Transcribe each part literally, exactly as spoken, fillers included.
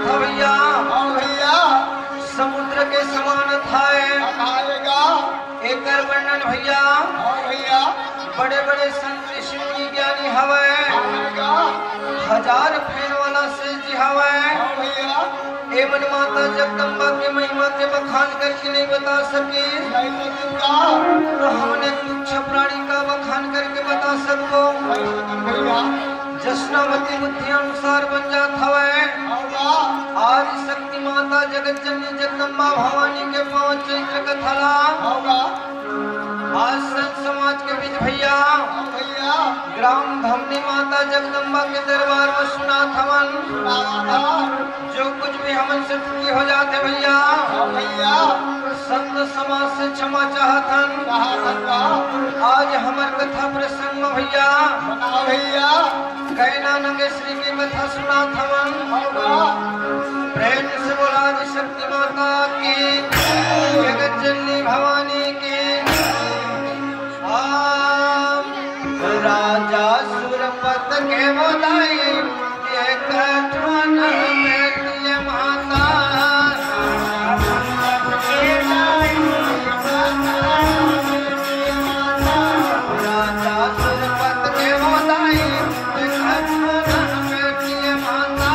था भैया भैया समुद्र के समान था एक वर्णन भैया भैया बड़े बड़े संत ऋषि मुनि ज्ञानी हवे हजार फेर वाला से जी हवे भैया एवं माता जगदम्बा के महिमा के बखान करके नहीं बता सके तो हमने तुच्छ प्राणी का बखान करके बता सको जसनामती बुद्धि अनुसार बन जात हवे आदि शक्ति माता जगत जननी जगदम्बा भवानी के पांच चरित्र कथला आज संत समाज के बीच भैया ग्राम धमनी माता जगदम्बा के दरबार में सुना थमन जो कुछ भी हमन से त्रुटि हो जाते भैया संत समाज से क्षमा चाहतन आज हमार कथा प्रसंग में भैया कैना नगेश्वरी की कथा सुना थमन प्रेम से बोला शक्ति माता की जगत जननी भवानी की राजा सुरपत के बोलाई एक कथन में दिए माता राजा सुरपत के बोलाई एक कथन में दिए माता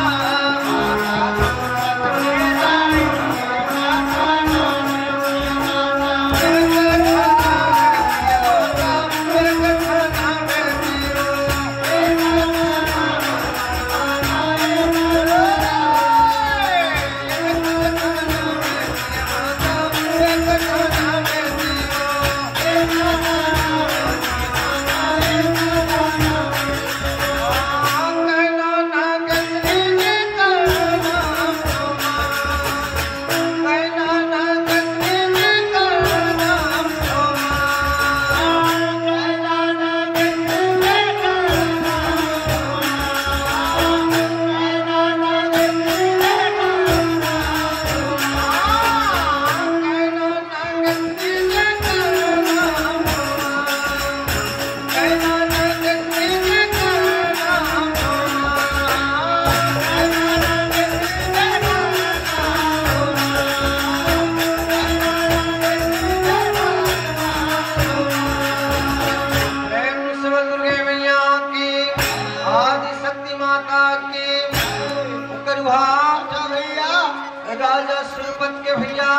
राजा सुरपत के भैया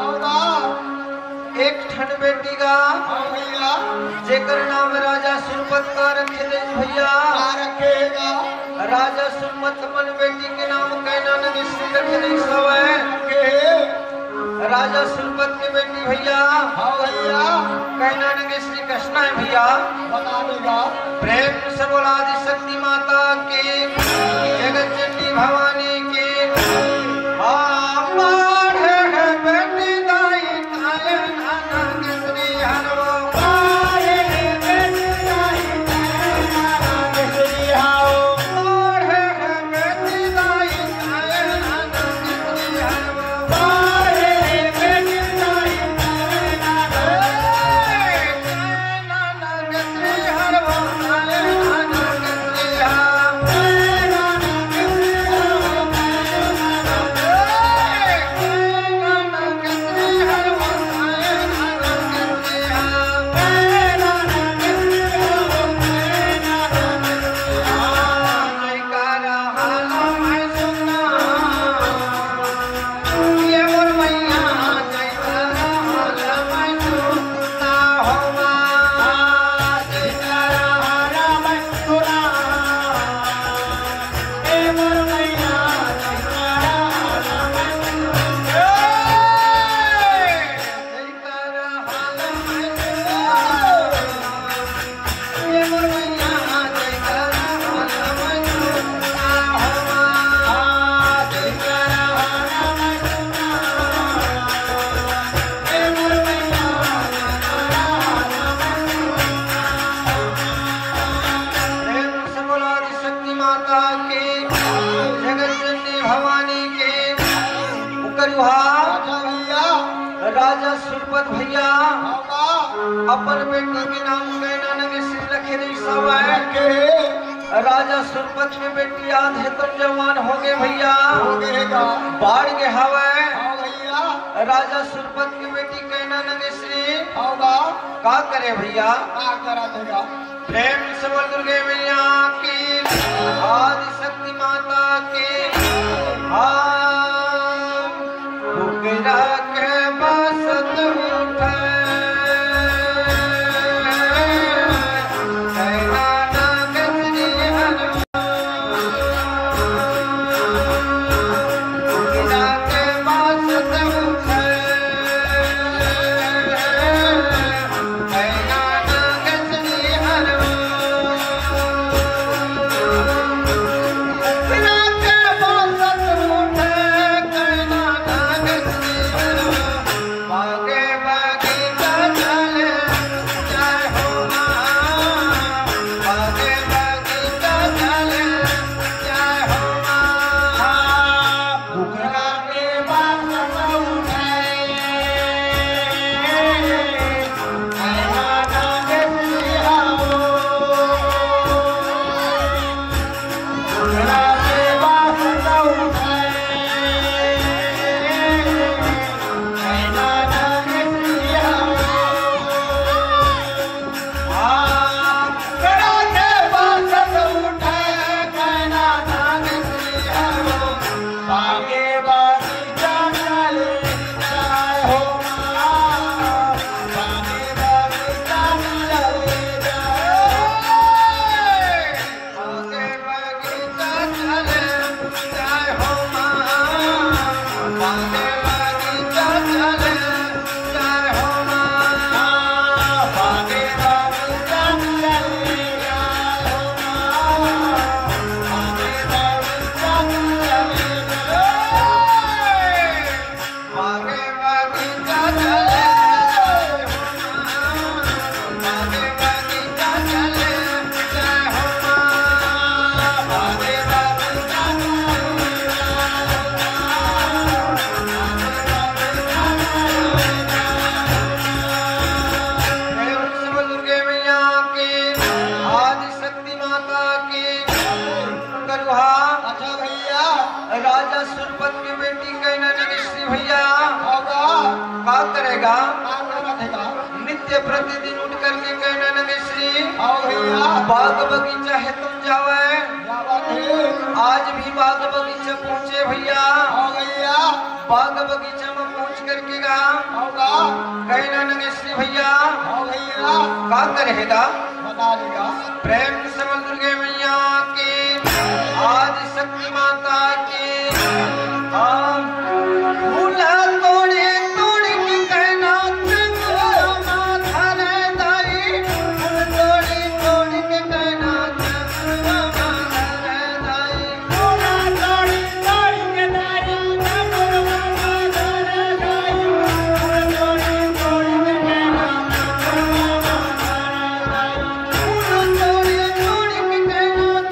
एक ठन बेटी का जेकर नाम राजा सुरपत का रखे दे भैया रखेगा राजा सुरपत मन बेटी के नाम कैना नगेश्वरी रखे दे सवै राजा सुरपत के बेटी भैया भैया कैना नगेश्वरी कृष्णा है भैया बता देगा प्रेम से बोला आदि शक्ति माता की जगत जननी भवानी की राजा सुरपत भैया अपन बेटी के नाम कैना नगेश्वरी रखे दे सवै राजा सुरपत की बेटी आज है तुम जवान हो गए भैया हो गएगा बाढ़ के हवे हाँ भैया राजा सुरपत की बेटी कहना नगेश्री होगा का करे भैया क्या करा देगा प्रेम से बोल दुर्गे मैया की आदि शक्ति माता की हाँ फुकरा के बसत उठे राजा सुरपत की बेटी कहना नगेश्री भैया होगा का करेगा क्या करा देगा नित्य प्रतिदिन उठ करके कहना नगेश्री हाँ भैया बाग बगीचा है तुम जावे जावा थे आज भी बाग बगीचा पहुँचे भैया हाँ भैया बाग बगीचा में पहुँच करके गा होगा कहना नगेश्री भैया हाँ भैया का करेगा बता देगा प्रेम से बोल दुर्गे मैया की आदि शक्ति माता की हम फूला तोड़े तोड़ के कहना चंद्रमा धरे दाई फूल तोड़ी तोड़ के कहना चंद्रमा धरे दाई फूला तोड़ी तोड़ी के दाई चंद्रमा धरे दाई फूल तोड़ी तोड़ी के कहना चंद्रमा धरे दाई फूल तोड़ी तोड़ के कहना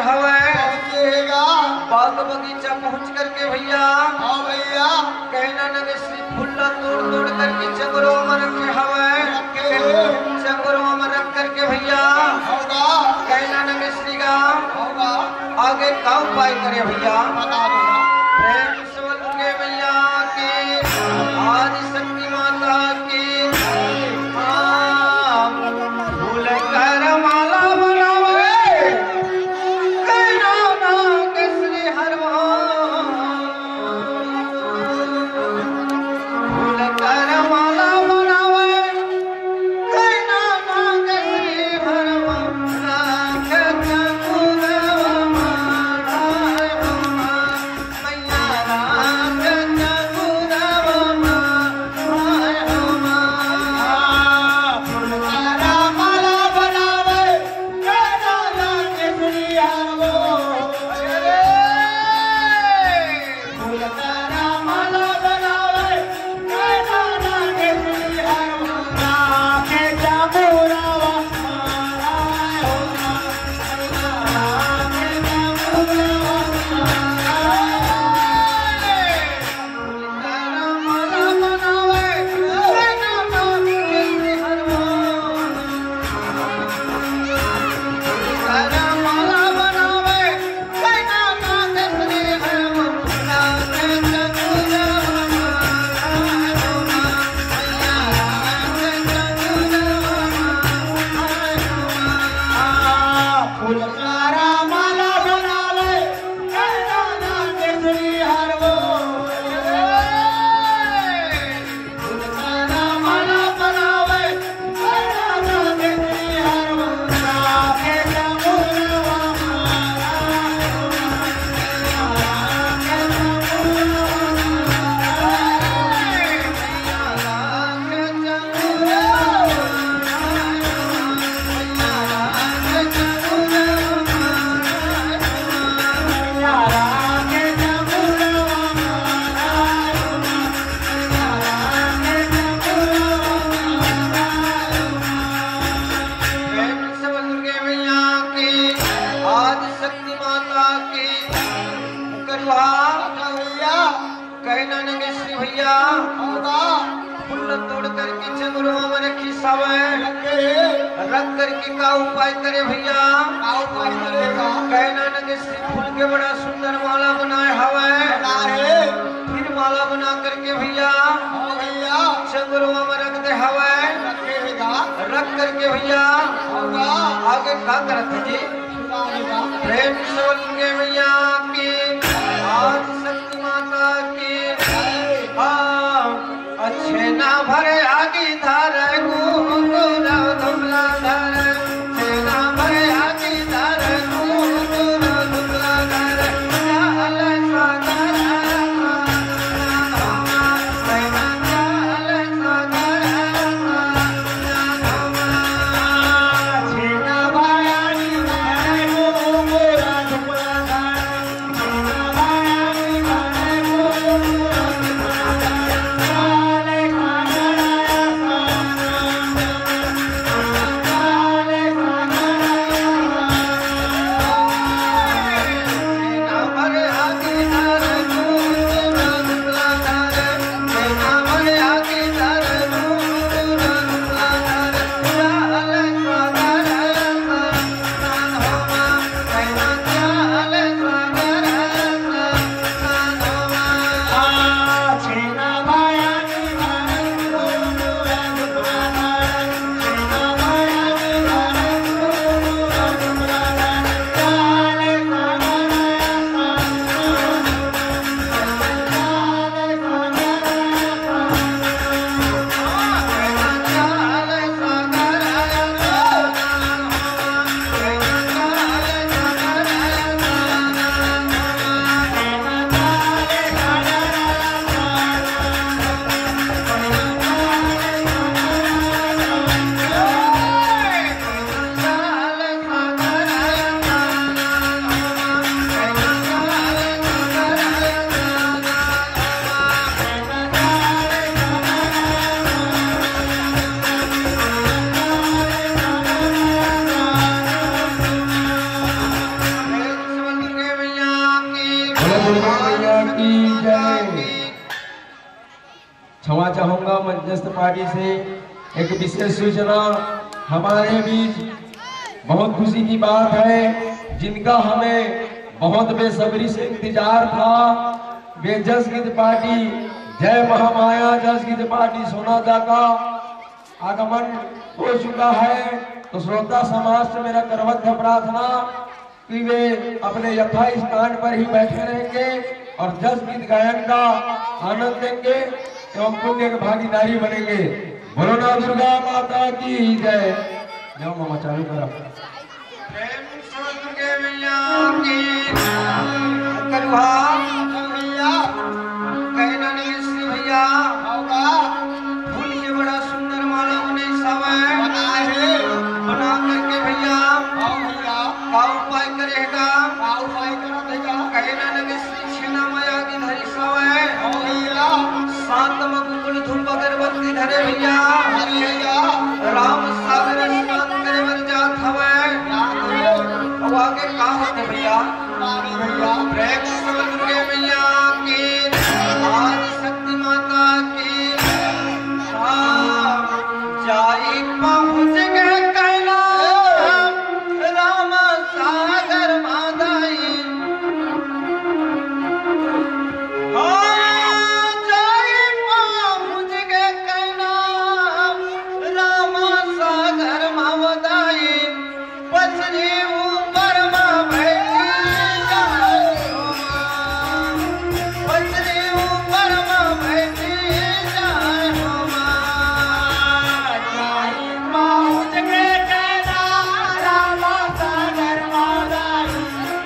हवे पहुंचेगा बाग बगीचा पहुंच करके भैया हाँ भैया कहना नगे श्री फुल्ला तोड़ तोड़ करके चंगरो में रखे हवे चंगरो में रख करके भैया होगा कहना नगे श्री का होगा आगे का उपाय करे भैया बता दूंगा प्रेम से बोल के भैया के आदि शक्ति माता की फूल कर माला बनावे कहना नगे श्री हरवा फूल कर माला बनावे कहना नगे श्री हरवा राख चंगुरवा माय मैया राख चंगुरवा माय फुलकारा माला बनावे कहना लागे दुनिया वो फुलकारा माला बनावे कहना लागे दुनिया वो राखे जामुरावा मारा होगा राखे जामुरावा फुलकारा माला बनावे कहना लागे दुनिया वो फुलकारा माला बनावे कहना लागे दुनिया वो राखे जामुरावा मारा राखे आदिशक्ति माता की करवा भैया कहना नगे श्री भैया होगा फूल तोड़ करके चंगुरवा में रखी सावे लगे रख करके का उपाय करे भैया आओ पाई करेगा कहना नगे श्री फूल के बड़ा सुंदर माला बनाए हवे बता रे फिर माला बना करके भैया हाँ भैया चंगुरवा में रख दे हवे रखेगा रख करके भैया होगा आगे का करत है जी सुनाएगा प्रेम से बोल के भैया की आज शक्ति माता की अच्छे ना भरे आगे धार गुंगुरा धुमला धार अच्छे ना भरे आगे धार गुंगुरा धुमला धार चाल सागर छेना भाया नी धारे गोरा धुपला धारे छेना भाया नी की जय। क्षमा चाहूंगा मध्यस्थ पार्टी से एक विशेष सूचना। हमारे बीच बहुत खुशी की बात है, जिनका हमें बहुत बेसब्री से इंतजार था, वे जस गीत पार्टी जय महामाया जस गीत पार्टी सोनादा का आगमन हो चुका है। तो श्रोता समाज से मेरा करवद्ध प्रार्थना कि वे अपने यथा स्थान पर ही बैठे रहेंगे और जस गीत गायन का आनंद लेंगे एवं पुण्य के भागीदारी बनेंगे। बोलो ना दुर्गा माता की जय। जाओ मामा चालू करो। प्रेम से दुर्गे मैया की करुहा भैया कहना नहीं श्री भैया होगा भूलिए बड़ा सुंदर माला बने सब बना है बना करके भैया आओ भैया का उपाय करेगा का उपाय करा देगा कहना नहीं श्री छेना माया की धरी सब है आओ भैया सात मकुल धूप अगरबत्ती धरे भैया भैया राम सागर स्नान करे वर जात हवे अब आगे का होते भैया भैया प्रेम से दुर्गे मैया की आदि शक्ति माता की जाई पहुंच गए कैलाश राम सागर मादाई जाई पहुंच गए कैलाश राम सागर मादाई पछरी ऊपर मां बैठी जाए पछरी ऊपर मां बैठी जाए पहुंच गए कैलाश राम सागर मादाई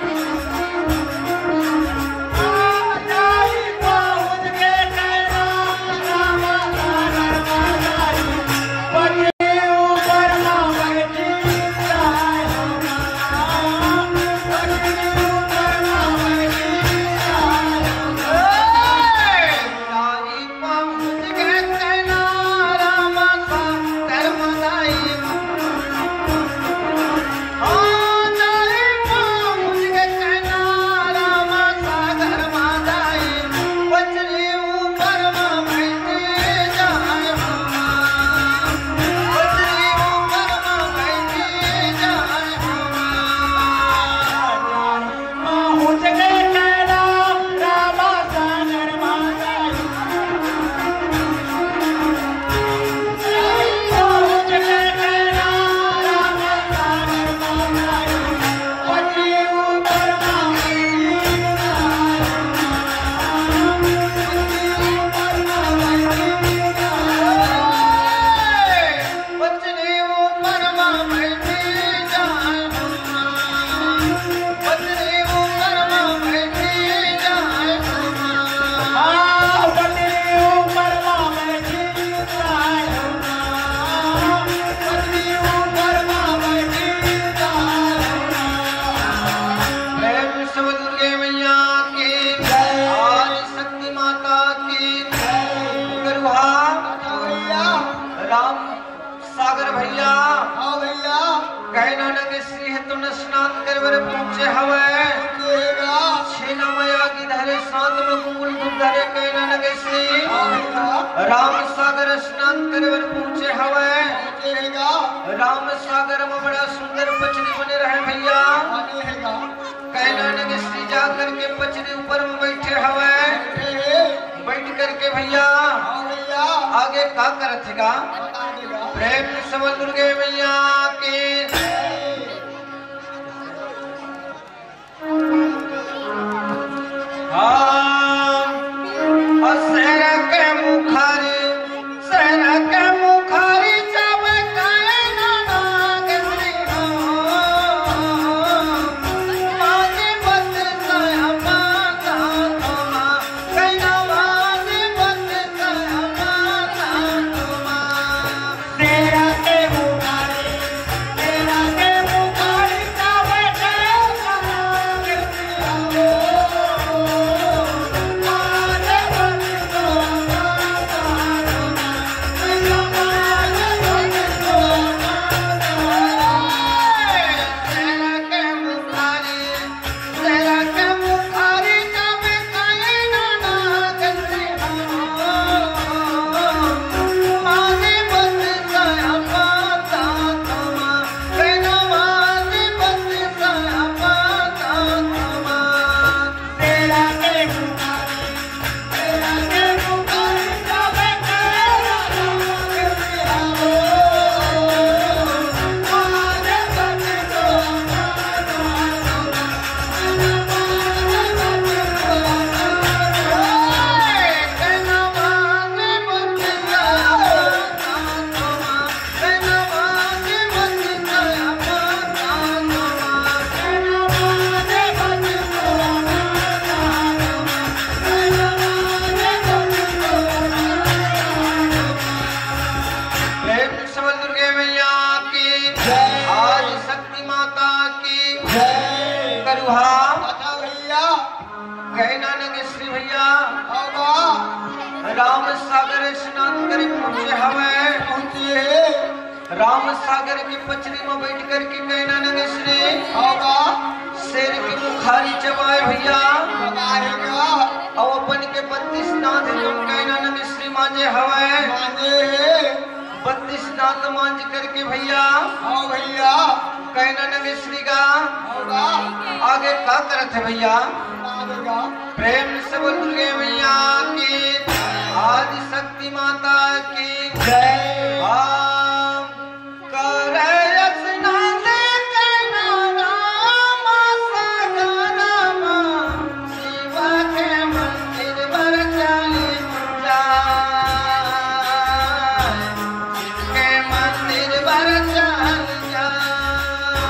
जाई पहुंच गए कैलाश राम सागर मादाई पछरी ऊपर मां बैठी जाए पछरी ऊपर मां बैठी जाए जाई पहुंच गए कैलाश राम सागर मादाई पहुंच गए कैलाश राम सागर मादाई पहुंच गए कैलाश राम सागर मादाई पछरी ऊपर मां बैठी राम सागर भैया कहना नग श्री है तुम स्नान कर वर पहुंचे हवे छेना माया की धरे सात में कुंगुल धूप धरे कहना नग श्री राम सागर स्नान कर वर पहुंचे हवे राम सागर में बड़ा सुंदर पचरी बने रहे भैया कहना नग श्री जा करके पचरी ऊपर में बैठे हवे बैठ करके भैया आगे का करथेगा प्रेम से दुर्गे मैया की हाँ असर के मुखारी सर के मुखारी जब कहना नाग श्री हो माजी बस सया माता तुमा कहना माजी बस सया माता तुमा तेरा के मुखारी तेरा राम सागर स्नान करे पहुंचे हमें पहुंचे राम सागर की पचड़ी में बैठ कर के कहना नगे श्री होगा शेर की बुखारी चबाए भैया चबाएगा और अपन के बत्तीस नाथ तुम कहना नगे श्री मांझे हवे मांझे बत्तीस नाथ मांझ करके भैया हाँ भैया कहना नगे श्री का होगा आगे क्या करत है भैया प्रेम से बोल दुर्गे मैया की आदि शक्ति माता की जय हम करे स्नान कहना राम सागर शिव के मंदिर पर चली जाए के मंदिर पर चल जाए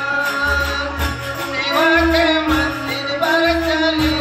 शिव के मंदिर पर चली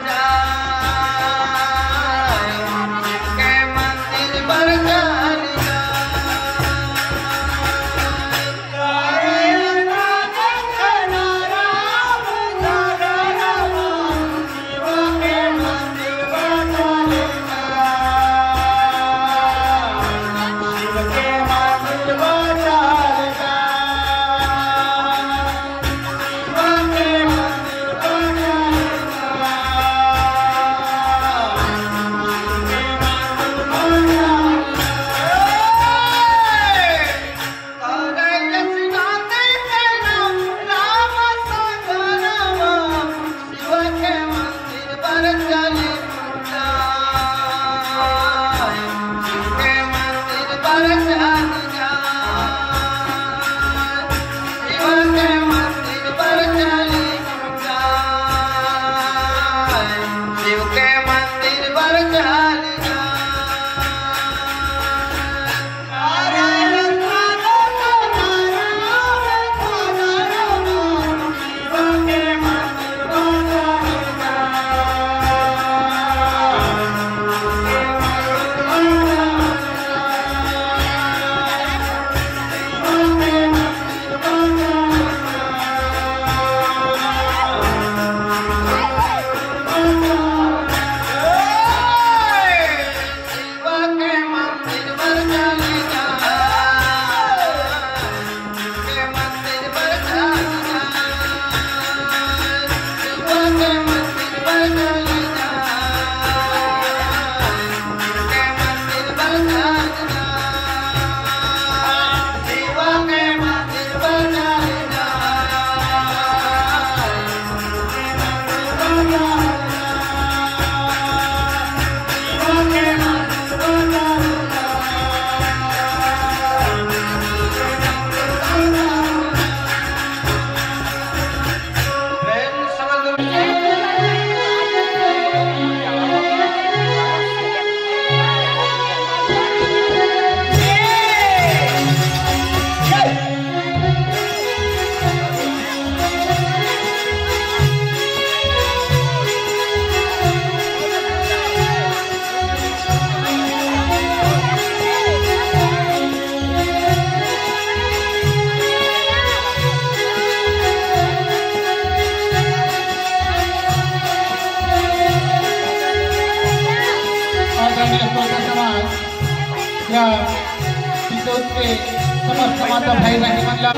समस्त माता भाई बहन मनला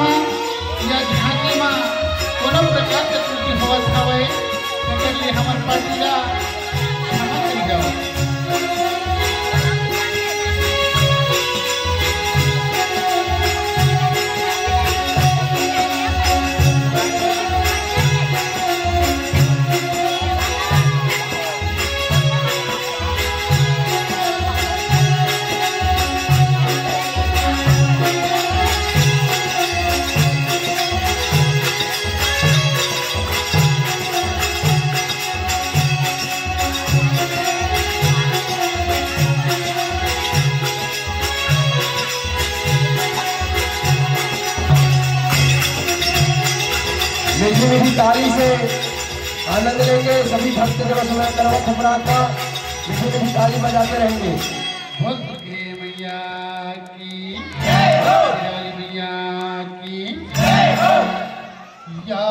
या झांकी में कोनो प्रकार के त्रुटि होवत हवे एकर लिए हमर पार्टीला क्षमा कर जाओ। मीठी मीठी ताली से आनंद लेंगे सभी भक्त जब समय करवा खबरा का मीठी मीठी ताली बजाते रहेंगे। बोल दुर्गे मैया की जय हो, काली मैया की जय हो। या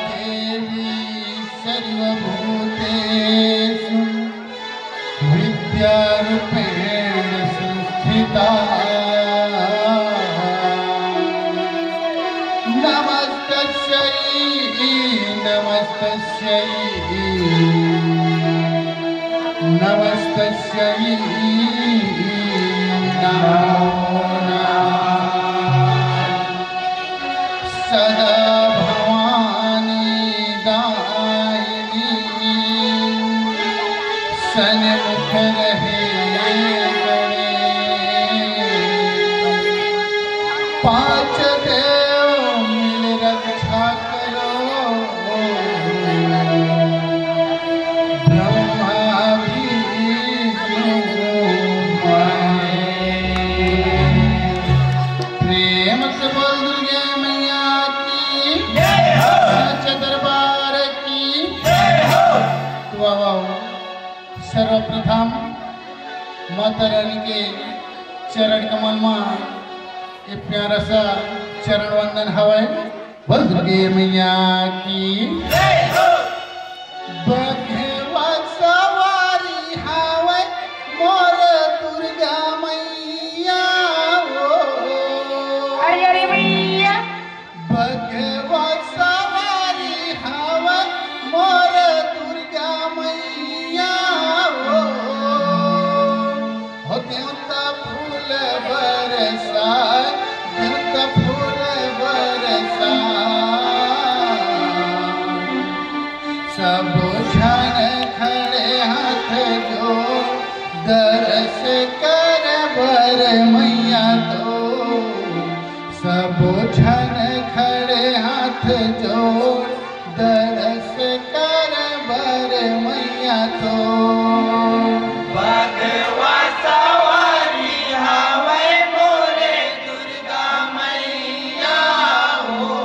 देवी सर्वभूतेषु विद्या प्यार पेड़ संस्थिता नमस्तस्यै नमस्तस्यै नमस्तस्यै नमो नमः सदा भवानी दायिनी सन्मुख रहे पांच देव मिल रक्षा करो ब्रह्मा विष्णु प्रेम से बोल दुर्गे मैया की सच्चे दरबार की तो आओ सर्वप्रथम माता रानी के चरण कमल में ये प्यारा सा चरण वंदन हवाए बोल दुर्गे मैया की बघवा सवारी हवाए मोर दुर्गा मैया अरे अरे मैया बघवा सवारी हवाए मोर दुर्गा मैया हो देवता फूल बरसा देवता फूल बरसा सब जन खड़े हाथ जो दरस कर बर मैया तो सब जन खड़े हाथ जो दरस कर बर मैया तो भगवा सवारी हवै मोरे दुर्गा मैया हो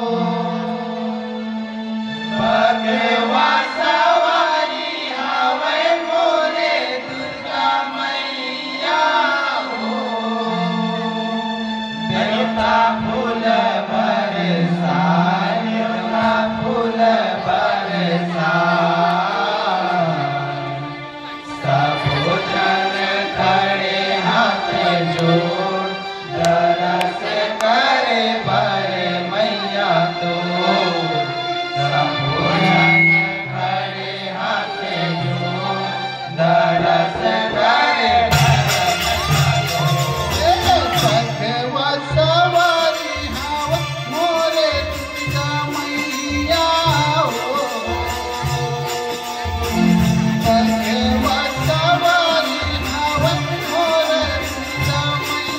भगवा सवारी हवै मोरे दुर्गा मैया हो देवता फूल बरसा देवता फूल बरसा जोड़ दरस करे बर मैया तो सबो जन खड़े हाथ जोड़ दरस करे भगवा सवारी हवा मोरे दुर्गा मैया हो भगवा सवारी हवा मोरे दुर्गा मैया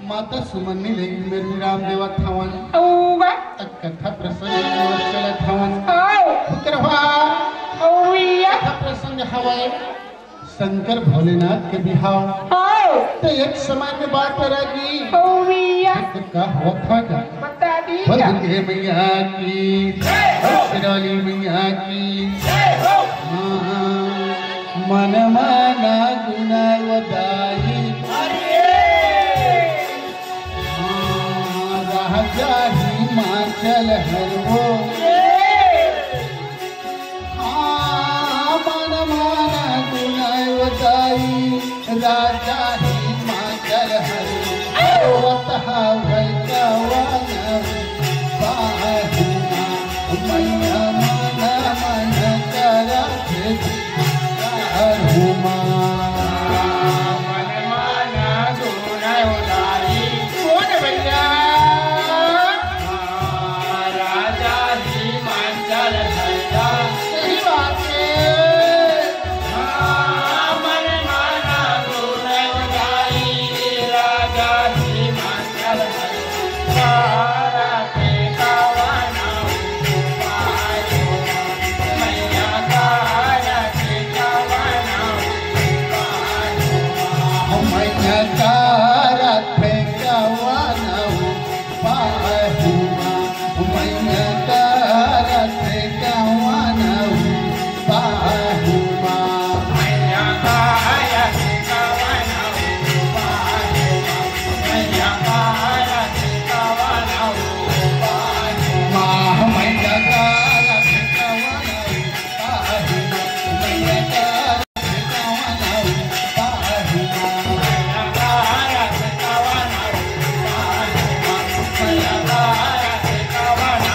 माता सुमनी लेगी मेरी रामदेवा थावन औगा कथा प्रसंग चलत हवन आओ पुत्रवा औया कथा प्रसंग हवाए शंकर भोलेनाथ के बिहाव आओ तो एक समय में बात करेगी औया तो का हुआ था क्या बता दी बोल दुर्गे मैया की शेराली मैया की मन माना गुना वदाई राजा हिमाचल हर वो मन माना गुना वदाई राजा हिमाचल हर वतहा वैकवन बाहुना मैया मन मन करा हुमा मन माना गुना वदाई कौन भैया राजा हिमाचल हरदा सही बात है मन माना गुना वदाई राजा हिमाचल हरदा के कावना मैया कारा के कावना मैया कारा के कावना पाहुमा मैया कारा के कावना पाहुमा मैया कारा के कावना पाहुमा मैया कारा के कावना पाहुमा मैया कारा के कावना पाहुमा मैया कारा के कावना पाहुमा मैया कारा के कावना पाहुमा मैया कारा के कावना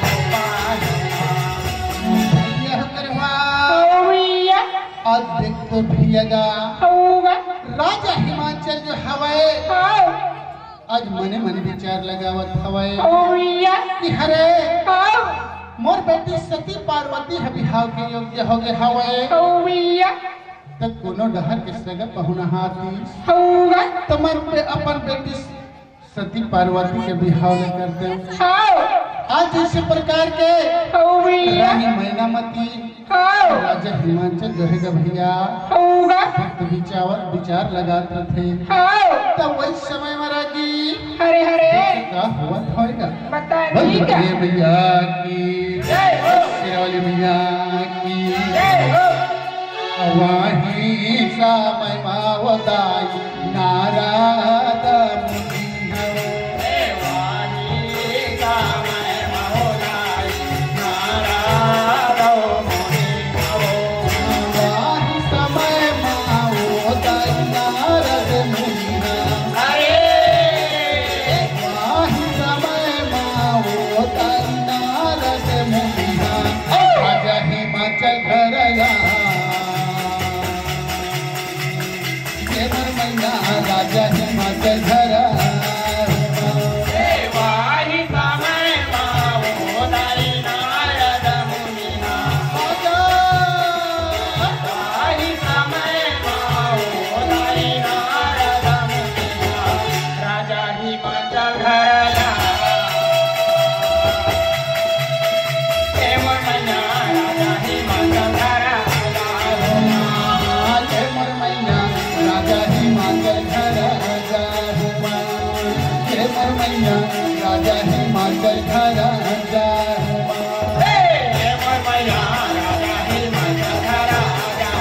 पाहुमा भैया करवा औया अद्भुत तो भैया औगा राजा हिमाचल जो हवाए आओ आज मने मन विचार लगावत हवाए औया कि हरे आओ मोर बेटी सती पार्वती है बिहाव के योग्य हो गए हवाए औया तब कोनो डहर के सगा पहुना हाथी औगा तमर पे अपन बेटी सती पार्वती के बिहाव ले करते आओ आज इस प्रकार के औया रानी मैनामती आओ राजा हिमाचल जो है भैया औगा तो विचार विचार लगाते थे आओ तब वही समय महाराजी हरे हरे का हुआ होएगा बता दी क्या बंधुए मैया की जय हो शेरावाली मैया की जय हो वाही समय मावदाई नाराद मुनि हो वाही समय मावदाई नाराद मुनि हो वाही समय मावदाई नारद मुनि अरे वाही समय मावदाई नारद मुनि राजा हिमाचल घरया राजा हिमाचल घर वाही समय मावो दाई नारद मुनि वाही समय मावो दाई नारद मुनि राजा हिमाचल घर राजा हिमाचल घर राजा हिमाचल घर मैया राजा हिमाचल घर जा मैया राजा हिमाचल घर जा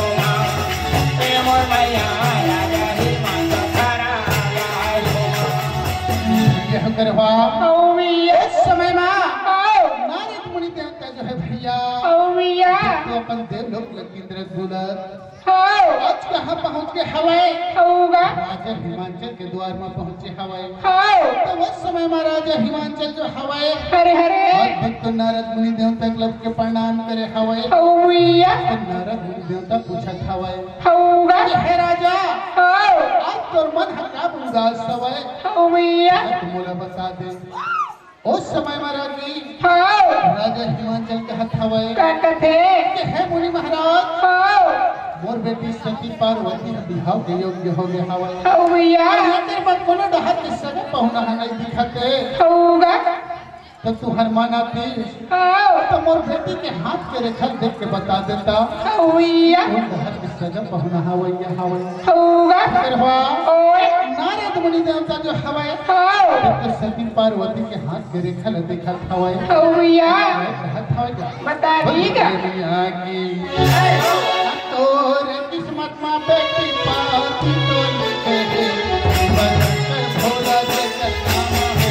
मैया राजा हिमाचल घर यह करवा इस समय में नारद मुनि देवता जो है भैया तो अपन देव लोग लकींद्र दुलर आज कहाँ पहुँच के हवाए राजा हिमाचल के द्वार में पहुँचे हवाए तो उस समय में राजा हिमाचल जो हवाए हरे हरे भक्त नारद मुनि देवता क्लब के प्रणाम करे हवाए तो नारद मुनि देवता पूछत हवाए हे राजा आज तोर मन हका उदास हवाए मोला बता दे उस समय महाराज जी राजा हिमाचल के हाथ हवाए हे मुनि महाराज मोर बेटी सती पार्वती बिहाव के योग्य हो गए हवाए कोनो डहर के सगे पहुना नहीं दिखते होगा तो तू हर माना थी आओ तो मोर बेटी के हाथ के रेखा देख के बता देता होइया वो डहर के सगे पहुना हवैया हवै होगा करवा ओए नारद मुनि देवता जो हवै आओ तो सती पार्वती के हाथ के रेखा ले देखा हवै होइया हाथ हवै बता दीगा की तोरे किस्मत में बेटी पाती तो लिखे बनकर भोला के काम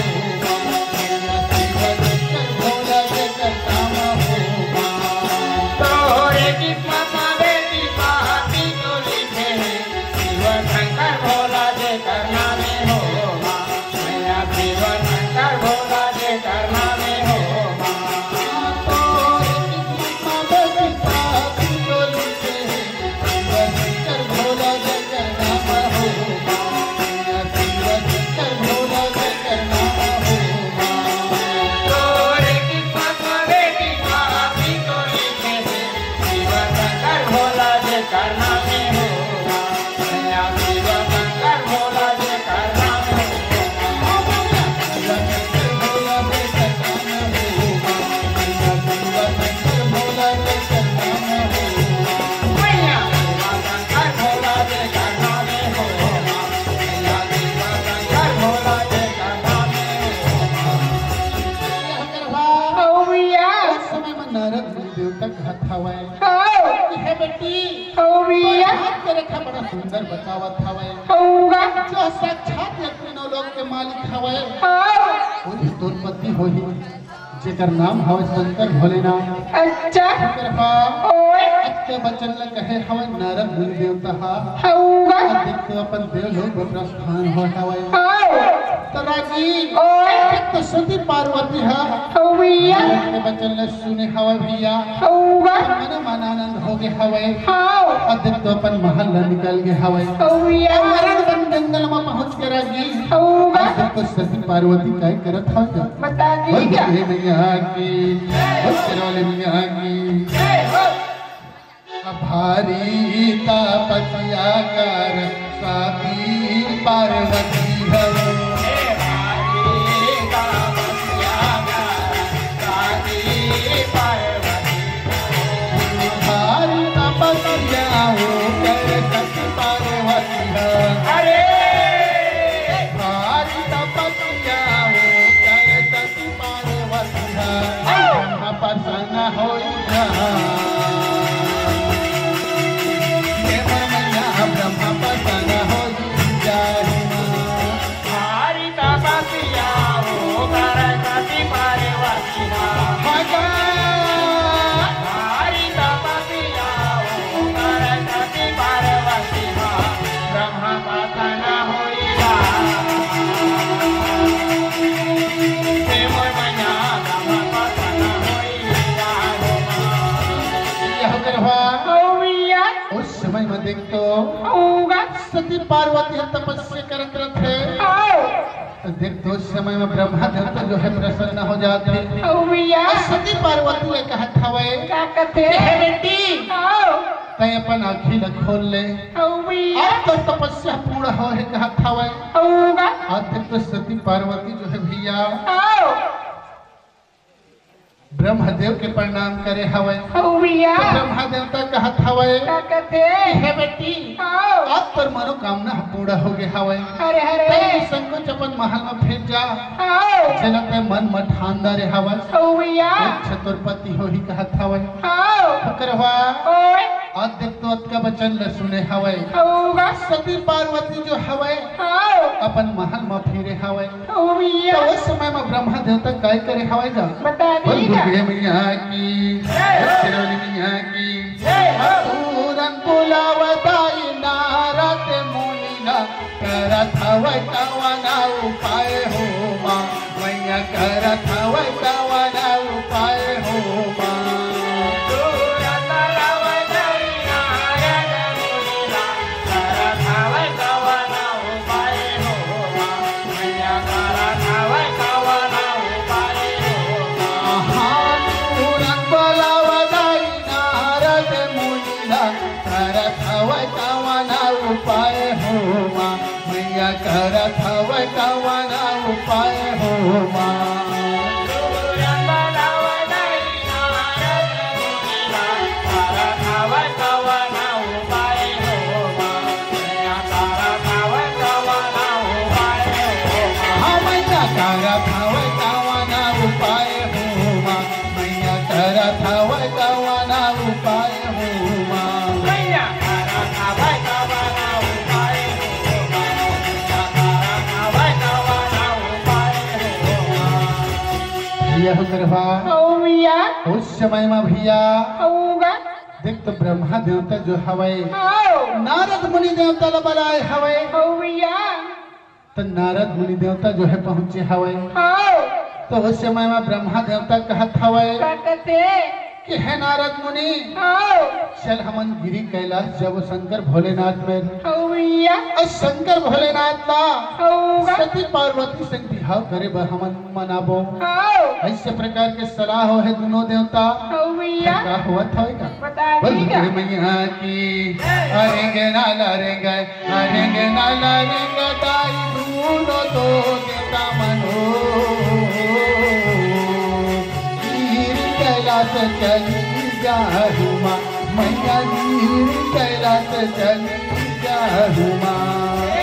तोरे किस्मत में बेटी पाती तो लिखे शिव शंकर भोला जे करना में होगा मैया शिव शंकर भोला जे करना में होगा तोरे किस्मत में बेटी पाती तो लिखे शंकर भोला के काम होगा शिव शंकर भोला के काम होगा तोरे किस्मत में बेटी पाती तो लिखे शिव शंकर भोला जे करना में होगा मैया शिव शंकर भोला जे करना में होगा मैया शिव शंकर भोला जे करना में होगा मैया शिव शंकर भोला जे करना में होगा होइया समय में नारद देवता कहत हवै आओ हे बेटी होइया हाथ के रेखा बड़ा सुंदर बतावत हवै होगा जो साक्षात तीनों लोक के मालिक हवै आओ ओही तोर पति होही जेकर नाम हवै शंकर भोलेनाथ अच्छा कृपा ओए अच्छे बचन ल कहे हवै नारद मुनि देवता हा होगा देख तो अपन देव लोक में प्रस्थान हो हवै आओ तो राजी ओए तो सती पार्वती हा होइया के बचन ल सुने हवै भैया होगा मन मानानंद हो गए हवै आओ अदेख तो अपन महल ल निकल गए हवै होइया मरण वन जंगल में पहुंच के राजी होगा तो सती पार्वती काय करत हवै बता बोल दीगा हे मैया की बोल करौले मैया की भारी तापसिया कर साती पार्वती हवै भारी तापसिया हो कर सती पार्वती हवै भारी तापसिया हो कर सती पार्वती हवै ब्रह्मा प्रसन्न होई ब्रह्मा प्रसन्न हो जाहि हरि तपस्या हो कर सती पार्वती हरि तपस्या हो कर सती पार्वती ब्रह्मा प्रसन्न होइला हे मोर मैया ब्रह्मा प्रसन्न होइला यह करवा होइया उस समय में देख तो होगा सती पार्वती तपस्या करत रहे आओ तो देख तो उस समय में ब्रह्मा देवता जो है प्रसन्न हो जाते होइया और सती पार्वती ने कहा हवै क्या कहते हे बेटी आओ तै अपन आँखी ल खोल ले होइया अब तो तपस्या पूरा हो है कहा हवै होगा और देख तो सती पार्वती जो है भैया आओ ब्रह्मदेव के प्रणाम करे हवै होइया ब्रह्मा देवता कहा हवै क्या कहते हे बेटी आओ अब तोर मनोकामना पूरा हो गया हवै हरे हरे तै संकोच अपन महल में फिर जा आओ जनते मन मत ठांदा रे हवै होइया चतुर्पति हो ही कहत हवै आओ करवा ओए आज देख तो का वचन ल सुने हवै होगा सती पार्वती जो हवै आओ अपन महल में फिरे हवै होइया तो उस समय में ब्रह्मा देवता काय करे हवै जा बता बोल दीगा दुर्गे मैया की शिरोली मैया की पूरन बुलावताई नारद मुनि न करत हवै कवना उपाय हो मां मैया करत हवै कवना उपाय हो मां करत करत हवै कवना उपाय हो माँ यह करवा उस समय में भैया देख तो ब्रह्मा देवता जो हवाई नारद मुनि देवता ला बनाए हवाई तो नारद मुनि देवता जो है पहुंचे हवाई तो उस समय में ब्रह्मा देवता कहत हवाई कि है नारद मुनि चल हमन गिरी कैलाश जब शंकर भोलेनाथ में और शंकर भोलेनाथ ला सती पार्वती से बिहाव करे बर हमन मनाबो ऐसे प्रकार के सलाह हो है दोनों देवता क्या हुआ था का बोल मैया की अरेंगे नाला रेंगे अरेंगे नाला रेंगे दाई दोनों तो देवता मनो कैलाश चली जाहू माँ मैया गिरी कैलाश चली जाहू माँ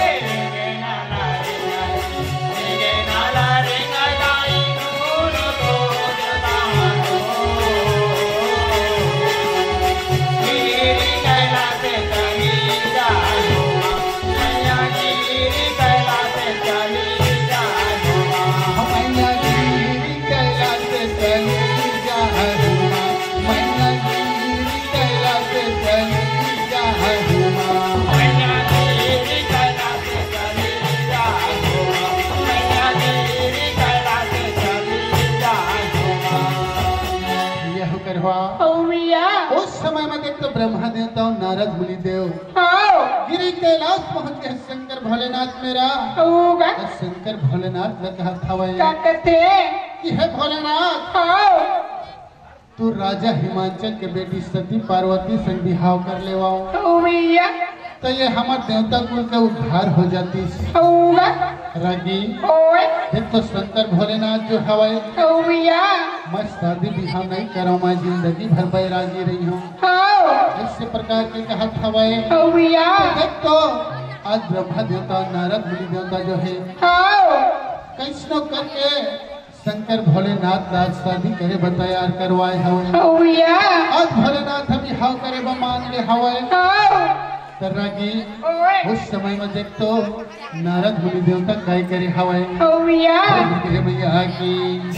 उस समय में देख तो ब्रह्मा देवता और नारद मुनि देव गिरी कैलाश पहुंच गए शंकर भोलेनाथ मेरा शंकर भोलेनाथ ने कहा था कि है भोलेनाथ तू राजा हिमांचल के बेटी सती पार्वती से बिहाव कर ले तो ये हमारे देवता कुल के उद्धार हो जाती रागी एक तो शंकर भोलेनाथ जो हवाई मैं शादी बिहाव नहीं करो मैं जिंदगी भर बैरागी रही हूँ ऐसे प्रकार के कहा हवाई एक तो आज ब्रह्मा देवता नारद मुनि देवता जो है कैसनो करके शंकर भोलेनाथ राज शादी करे बताया करवाए हवाई आज भोलेनाथ अभी हाव करे मान ले हवाई रागी उस समय में देख तो नारद मुनि देवता काय करे हवाई मैया की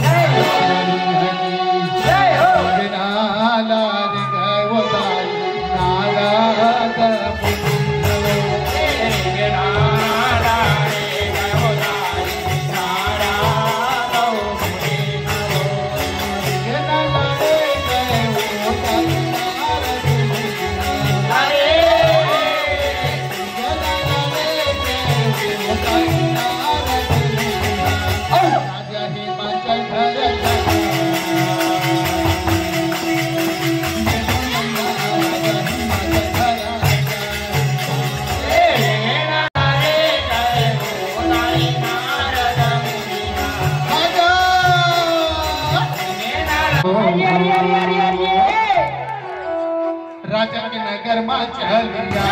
नाला रे गए वो नारद राजा के नगर में चल जा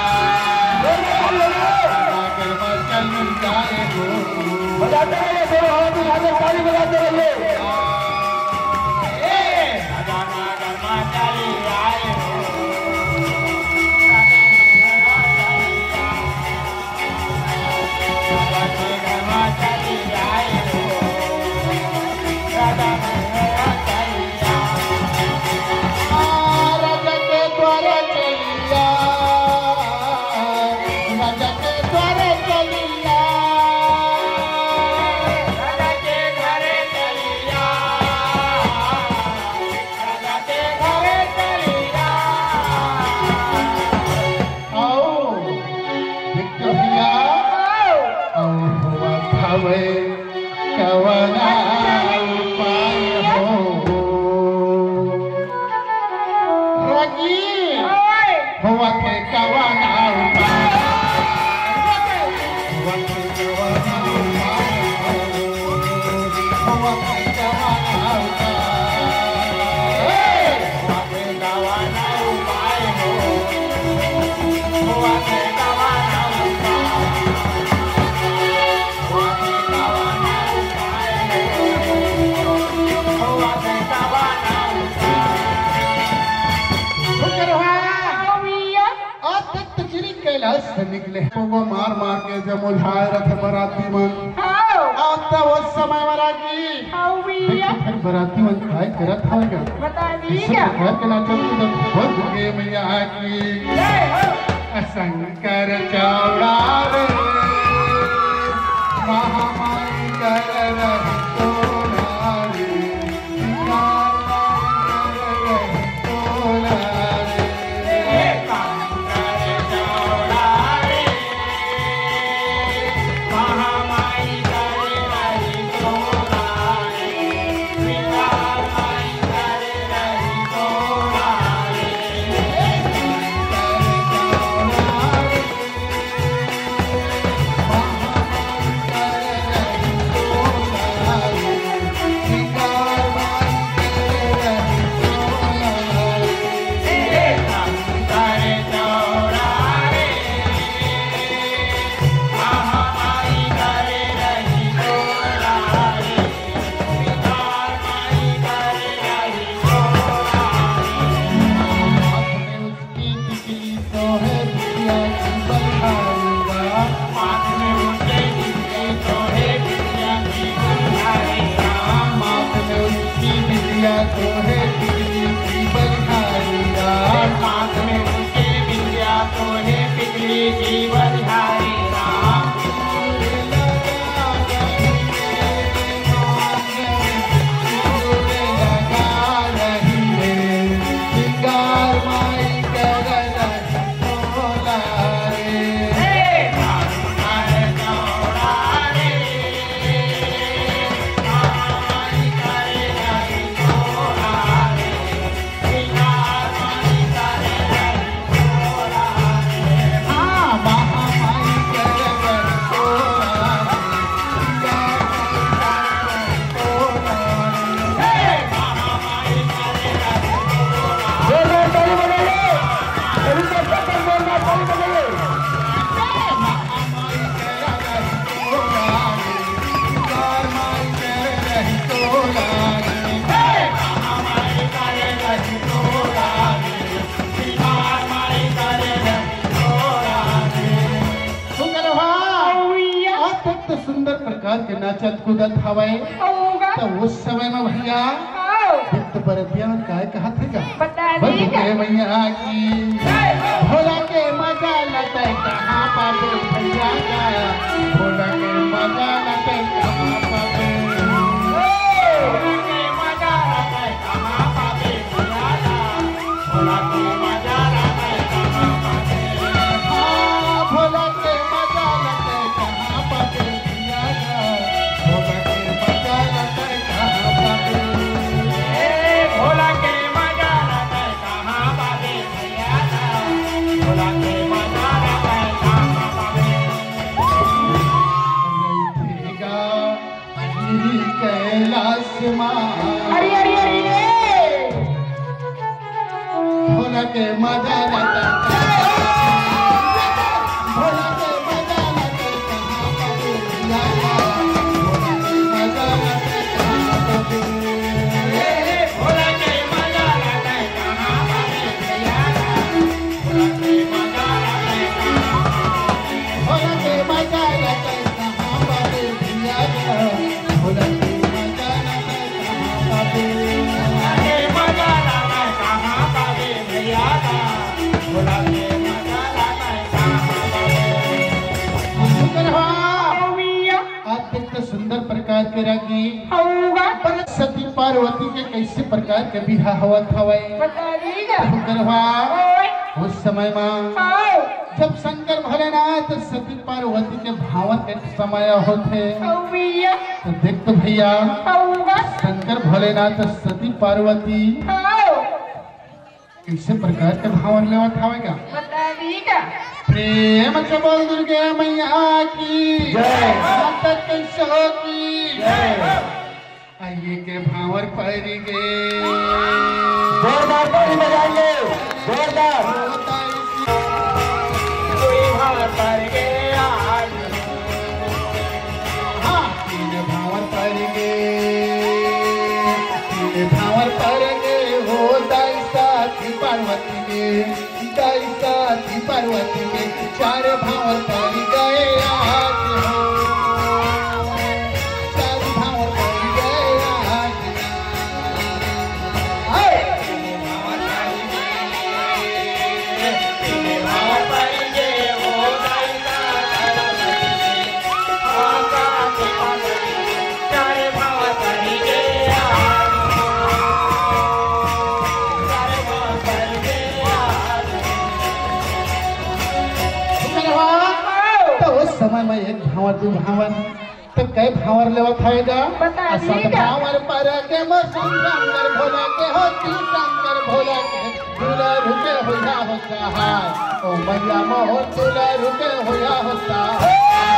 नगर में चल जाए हो बजाते रहिए हाथ उठाकर ताली बजाते रहिए राजा नगर में चल आए हुआ के कवाना निकले वो मार मार के जब उल्हाए रखे बराती मन आता वो समय वाला की फिर बराती मन काय करत होगा बता दीजिए घर के नाचो तो बहुत के मैया की शंकर चौड़ा रे महामाई कर रही तोला रे तोला के नाचत कूदत हवाए तो उस समय में भैया वित्त पर ध्यान काय कहा था बंधु के मैया की भोला के मजा लते कहाँ पाते भैया का भोला के मजा लते कहाँ पाते भोला के मजा लते कहाँ पाते भैया का भोला के मजा लते कहाँ पाते भोला के मजा लते कहाँ पाते अरे अरे अरे भोला के मजा लता भोला के मजा लता कहाँ पाते भैया भोला के मजा लता कहाँ पाते भोला के मजा लता कहाँ पाते भैया भोला के मजा लता कहाँ पाते भोला के मजा लता कहाँ पाते भैया भोला के सुंदर प्रकार के रागी सती पार्वती के कैसे प्रकार के बिहा हवा हवाए उस समय में जब शंकर भोलेनाथ सती पार्वती के भावन के समय होते तो देख तो भैया शंकर भोलेनाथ सती पार्वती कैसे प्रकार के भावन लेवत हवेगा प्रेम से बोल दुर्गे मैया की जय। माता कैसो की जय। आइए के भावर पर गे जोरदार ताली बजाइए, जोरदार। कोई भावर पर गया हाँ तीन भावर पर गे तीन भावर पर गे हो दाई साथी पार्वती के दाई साथी पार्वती के चार भावर पर गए आज हो चार भावर पर गए आज भावर पर गए वो दाई चार भावर पर गया चार भावर पर गया तो उस समय में एक भावर दो भावर तो कई भावर लेवत है बता असत दीजिएगा। भावर पर के मौसम शंकर भोला के होती शंकर भोला के दूल्हा रुके होया होता है ओ मैया मोह दूल्हा रुके होया होता है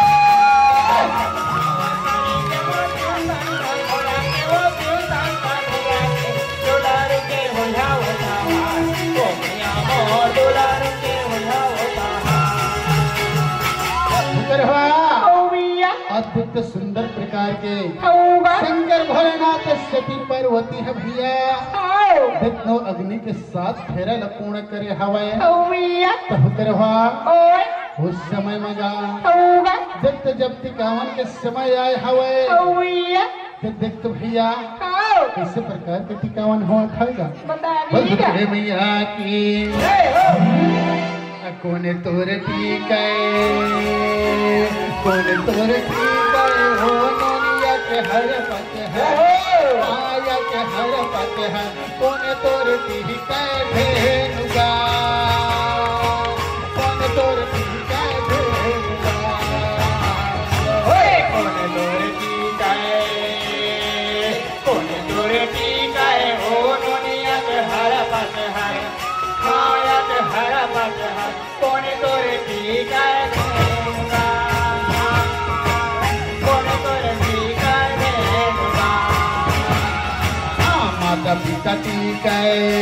अद्भुत सुंदर प्रकार के शंकर भोलेनाथ सती पार्वती है भैया देखो अग्नि के साथ फेरा पूर्ण करे हवाए तो करवा उस समय मगा देखते जब तिकावन के समय आए हवाए तो देखते भैया कैसे प्रकार के तिकावन हो था मैया की कोने तोरे टीके कोने तोरे टीके हो नोनिया के हर पत है आया के हर पत है कोने तोरे टीके भेनुगा कोने तोरे टीके भेनुगा ओए कोने तोरे टीके कोने तोरे टीके हो नोनिया के हर पत है आया के हर पत है कोने तोरे टीके भेनुगा कोने तोरे टीके भेनुगा माता पिता टीके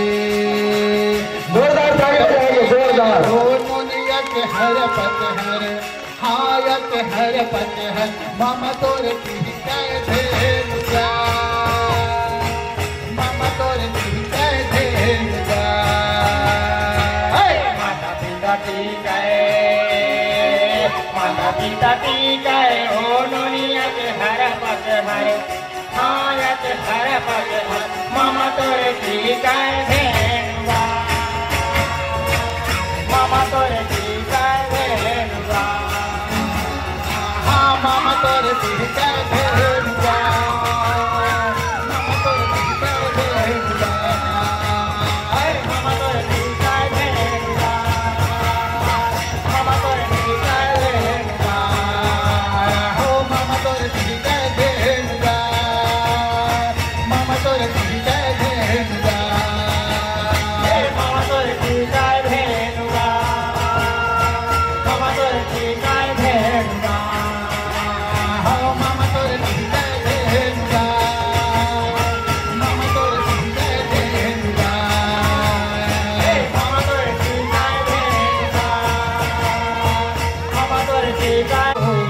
जोरदार ताली बजाइए, जोरदार। हो नोनिया के हर पत हर हाया के हर पत हर मामा तोरे टीके भेनुगा मामा तोरे टीके भेनुगा माता पिता टीके माता पिता टीके हो नोनिया के हर पत हर आया के हर पत हर मामा तोरे टीके भेनुगा मामा तोरे टीके भेनुगा हाँ मामा तोरे टीके भेनुगा मामा तोरे टीके भेनुगा मामा तोरे टीके भेनुगा मामा तोरे टीके भेनुगा हो मामा तोरे टीके भेनुगा मामा तोरे टीके भेनुगा मामा तोरे टीके भेनुगा मामा तोरे टीके भेनुगा हो मामा तोरे टीके भेनुगा मामा तोरे टीके भेनुगा मामा तोरे टीके भेनुगा मामा तोरे टीके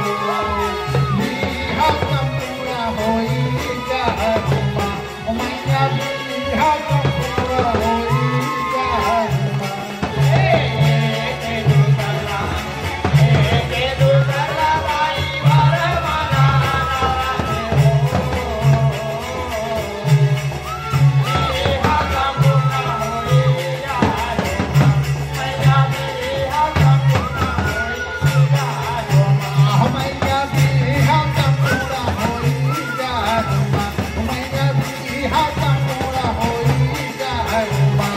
लीहा कपूरा होई जाहुमा ओ मैया लीहा कपूरा होई जाहुमा के दुकला के दुकला भाई भर मना मैया लीहा कपूरा होई जाहुमा ओ मैया लीहा कपूरा होई जाहुमा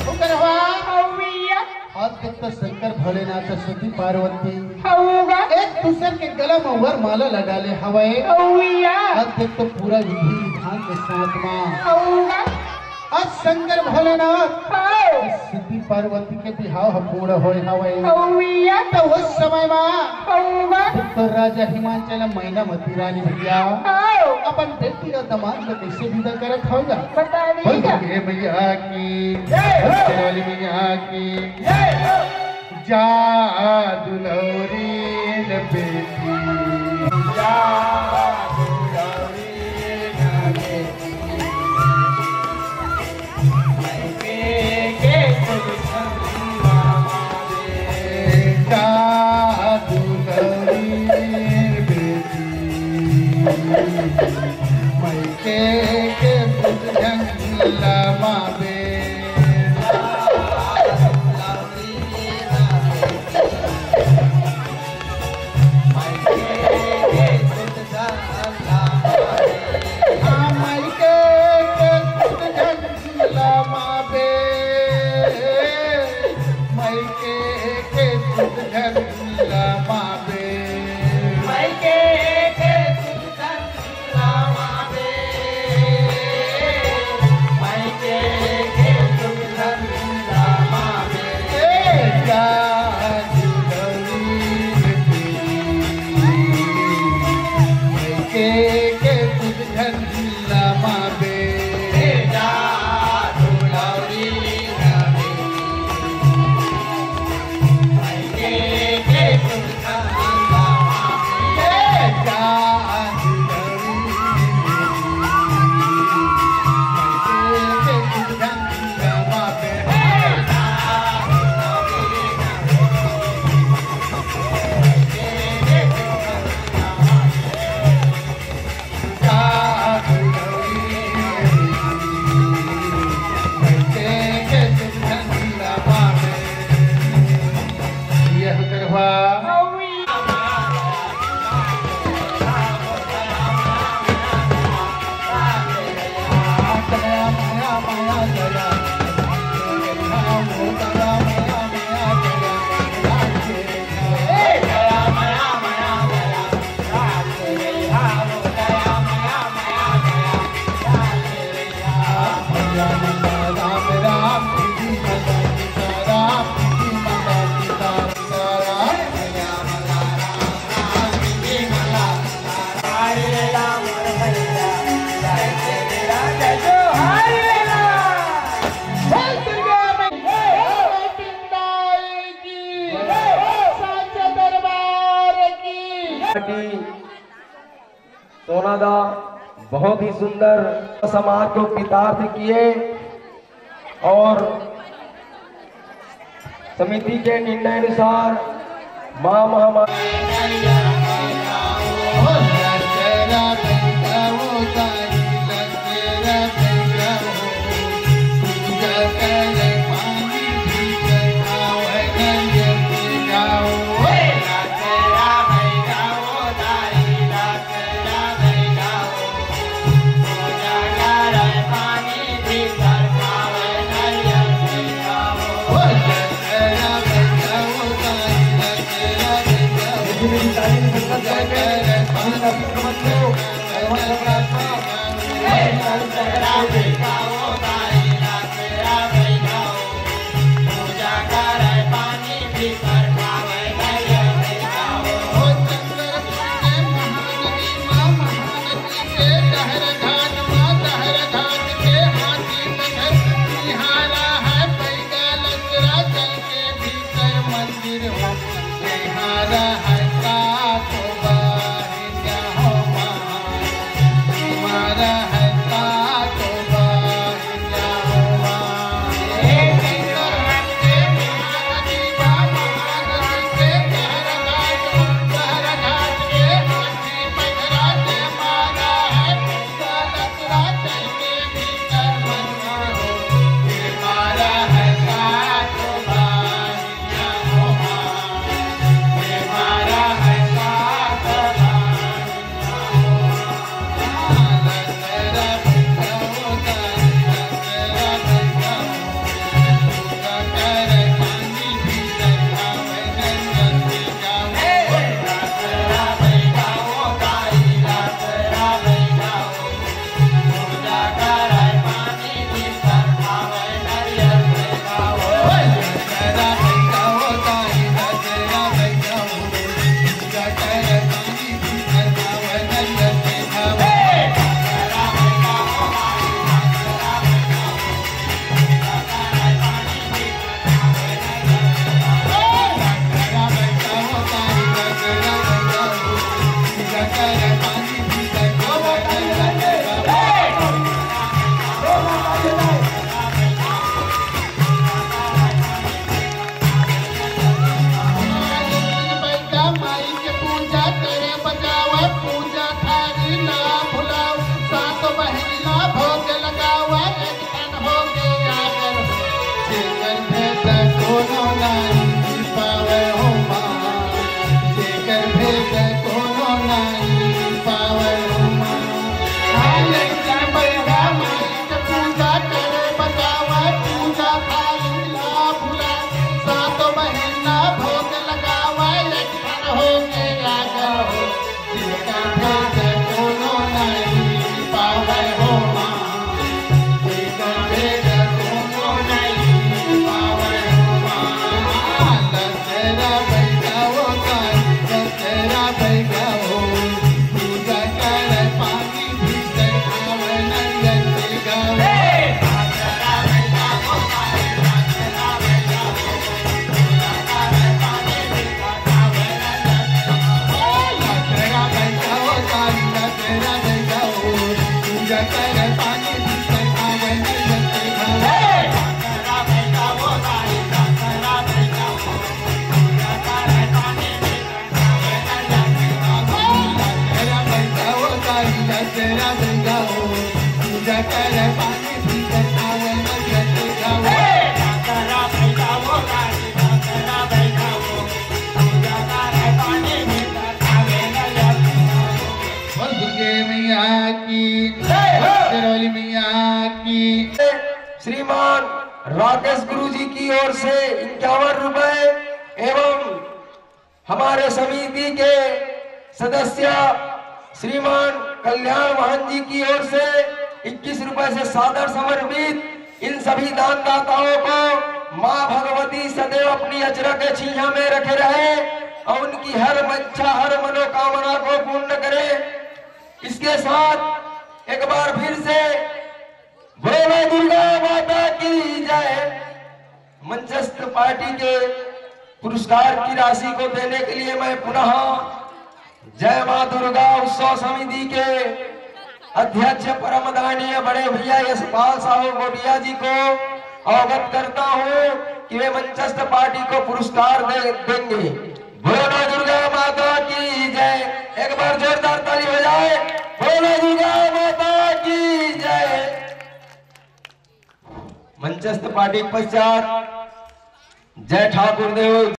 अद्भुत शंकर भोलेनाथ सती पार्वती एक एक दूसरे के गला में वर माला लगा ले हवाए अब देख तो पूरा विधि विधान के साथ माँ आज शंकर भोलेनाथ सिद्धि पार्वती के बिहाव पूर्ण होए हवाए तो उस समय माँ तो राजा हिमाचल मैना मती रानी भैया अपन बेटी और दामाद को कैसे विदा करत होगा बता दीजिए मैया की वाली मैया की जा दुलौरी न बेटी जा दुलौरी न बेटी मैं के खुद संगा मारे जा दुलौरी न बेटी मैं के के खुद संगा मारे सोनादा बहुत ही सुंदर समाज को पितार्थ किए और समिति के निर्णय अनुसार मां महामारी हमारा श्रीमान राकेश गुरु जी की ओर से इक्यावन रुपए एवं हमारे समिति के सदस्य श्रीमान कल्याण महंत जी की ओर से इक्कीस रुपए से सादर समर्पित इन सभी दानदाताओं को मां भगवती सदैव अपनी अचरा के छीहा में रखे रहे और उनकी हर इच्छा हर मनोकामना को पूर्ण करे। इसके साथ एक बार फिर से बोलो दुर्गा माता की जय। मंचस्थ पार्टी के पुरस्कार की राशि को देने के लिए मैं पुनः जय मां दुर्गा उत्सव समिति के अध्यक्ष परम दानीय बड़े भैया यशपाल साहब गोटिया जी को अवगत करता हूं कि वे मंचस्थ पार्टी को पुरस्कार दे, देंगे। बोलो दुर्गा माता की जय। एक बार जोरदार ताली हो जाए। बोलो दुर्गा माता की जय। मंचस्थ पार्टी के पश्चात जय ठाकुर देव